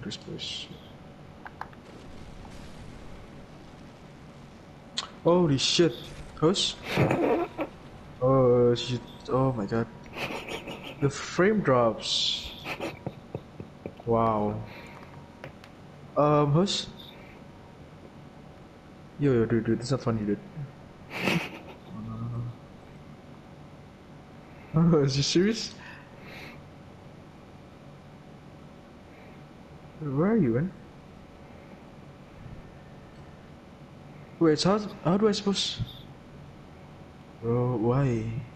this place. Holy shit. Hush? Oh shit. Oh my god. The frame drops. Wow. Hush? Yo, dude, that's not funny, dude. Oh, is you serious? Where are you, man? Wait, so how do I suppose? Bro, why?